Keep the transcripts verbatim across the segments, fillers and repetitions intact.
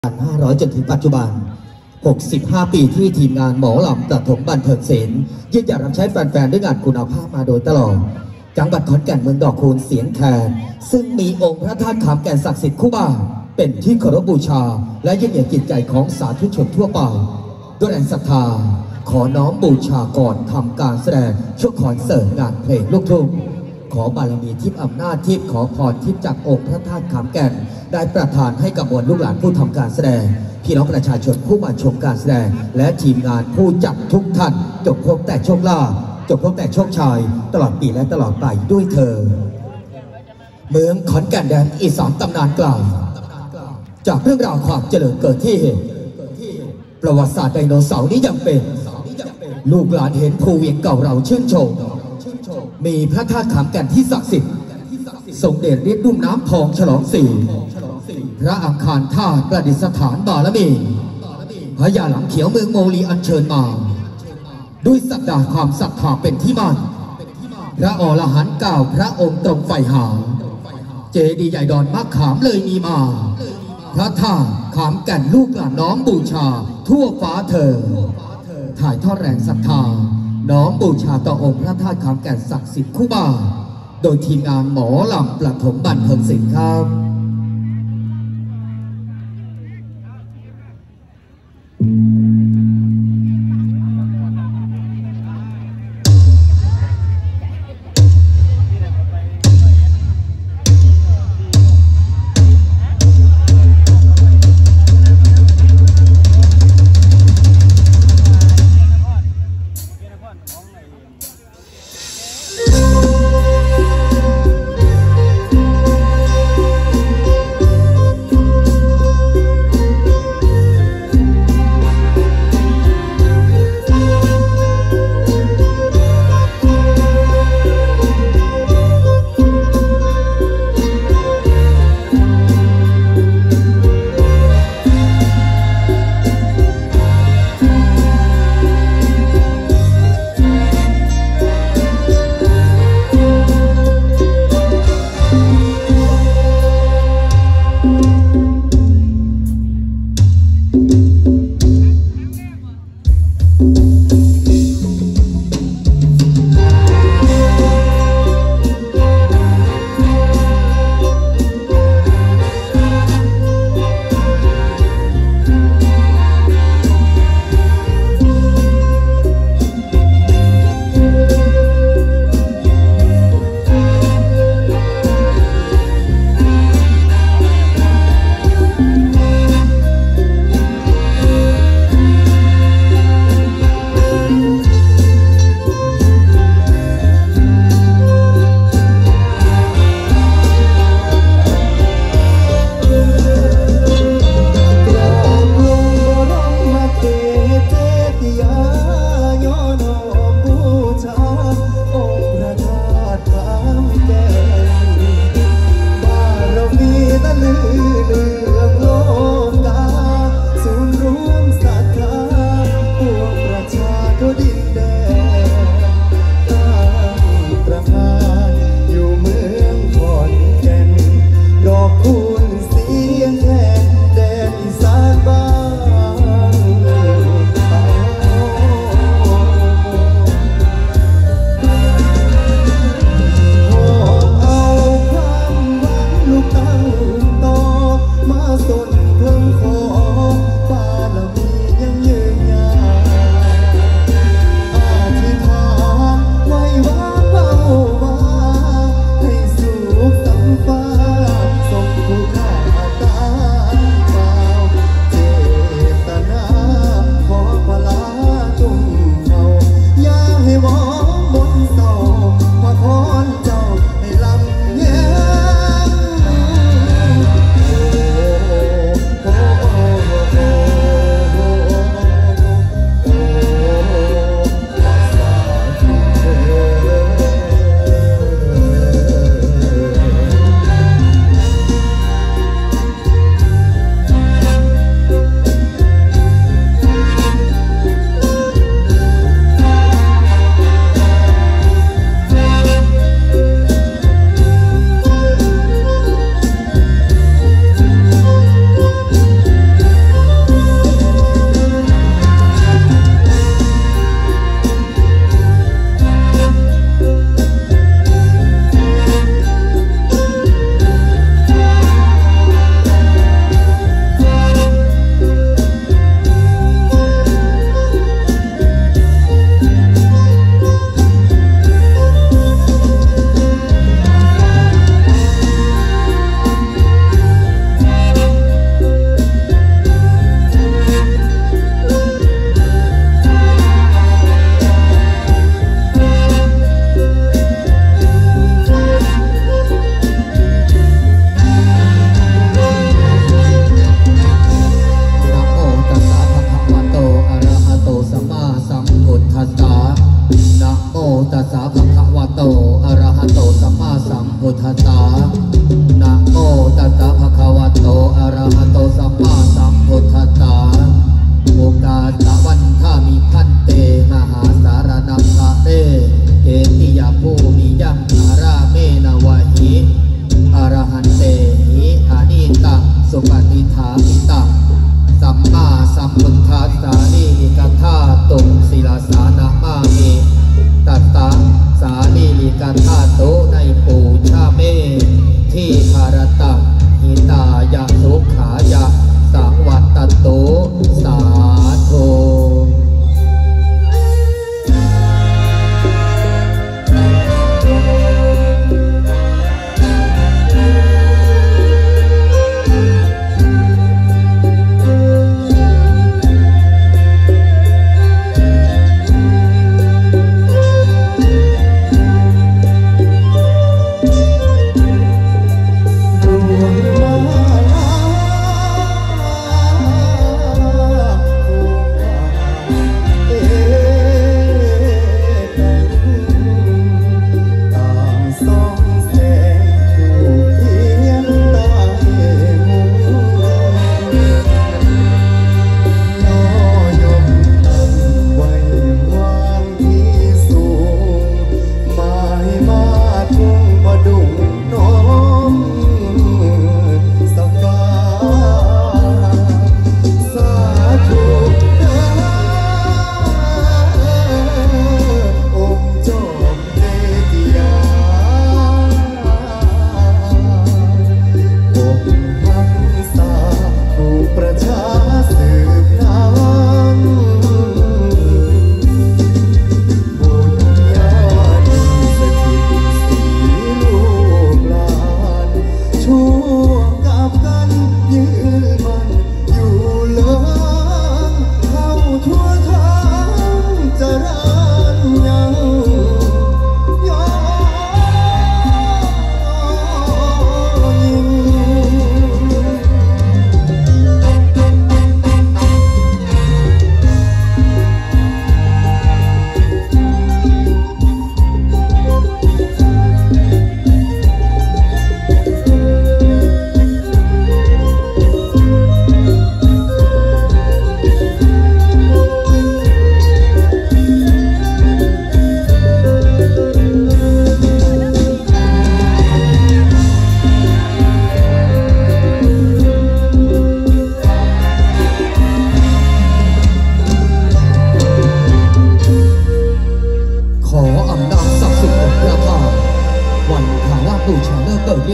ห้าร้อยจนถึงปัจจุบันหกสิบห้าปีที่ทีมงานหมอลำประถมบันเทิงศิลป์ยืนหยัดรับใช้แฟนๆด้วยงานคุณภาพมาโดยตลอดจังหวัดขอนแก่นเมืองดอกคูณเสียงแคนซึ่งมีองค์พระธาตุขามแก่นศักดิ์สิทธิ์คู่บ้านเป็นที่เคารพบูชาและยึดเหนี่ยวจิตใจของสาธุชนทั่วไปด้วยแรงศรัทธาขอน้อมบูชาก่อนทำการแสดงช่วงคอนเสิร์ตงานเพลงลูกทุ่งขอบารมีทิพย์อำนาจทิพย์ขอพรทิพย์จากองค์พระธาตุขามแก่นได้ประทานให้กับมวลลูกหลานผู้ทำการแสดงพี่น้องประชาชนผู้มาชมการแสดงและทีมงานผู้จัดทุกท่านจงพบแต่โชคลาภจงพบแต่โชคชัยตลอดปีและตลอดไปด้วยเธอเมืองขอนแก่นแดนอีสานตำนานกล่าวจากเรื่องราวความเจริญเกิดที่ประวัติศาสตร์ไดโนเสาร์นี้ยังเป็นลูกหลานเห็นภูเวียงเก่าเราชื่นชมมีพระธาตุขามแก่นที่ศักดิ์สิทธิ์ทรงเด่นฤทธิ์รุ่มน้ำพองฉลองสี่พระอังคารธาตุประดิษฐานบารมีพระยาหลังเขียวเมืองโมลีอัญเชิญมาด้วยสักดาความศรัทธาเป็นที่มั่นพระอรหันต์เก้าพระองค์ตรงไฟหาเจดีย์ใหญ่ดอนมะขามเลยมีมาพระธาตุขามแก่นลูกหลานน้อมบูชาทั่วฟ้าเธอถ่ายทอดแรงศรัทธาน้อมบูชาต่อองค์พระธาตุขามแก่นศักดิ์สิทธิ์คู่บ้านโดยทีมงานหมอลำประถมบันเทิงศิลป์ครับ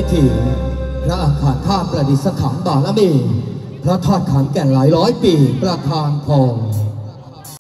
ถีพระอาคารท่าประดิษฐานบารมีพระทอดขันแก่นหลายร้อยปีประทานพร